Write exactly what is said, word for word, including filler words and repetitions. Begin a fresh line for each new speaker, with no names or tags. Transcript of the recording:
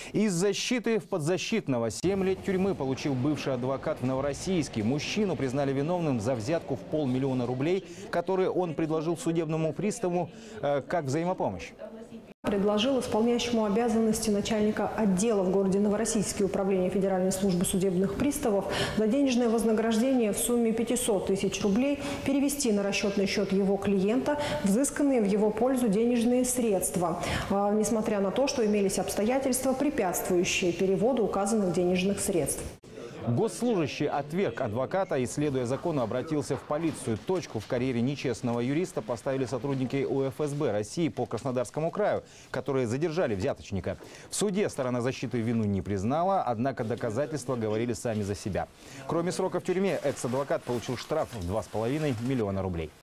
Из защиты в подзащитного. семь лет тюрьмы получил бывший адвокат в Новороссийске. Мужчину признали виновным за взятку в полмиллиона рублей, которые он предложил судебному приставу э, как взаимопомощь.
Предложил исполняющему обязанности начальника отдела в городе Новороссийске управления Федеральной службы судебных приставов за денежное вознаграждение в сумме пятисот тысяч рублей перевести на расчетный счет его клиента взысканные в его пользу денежные средства, несмотря на то, что имелись обстоятельства, препятствующие переводу указанных денежных средств.
Госслужащий отверг адвоката и, следуя закону, обратился в полицию. Точку в карьере нечестного юриста поставили сотрудники У Эф Эс Бэ России по Краснодарскому краю, которые задержали взяточника. В суде сторона защиты вину не признала, однако доказательства говорили сами за себя. Кроме срока в тюрьме, экс-адвокат получил штраф в два с половиной миллиона рублей.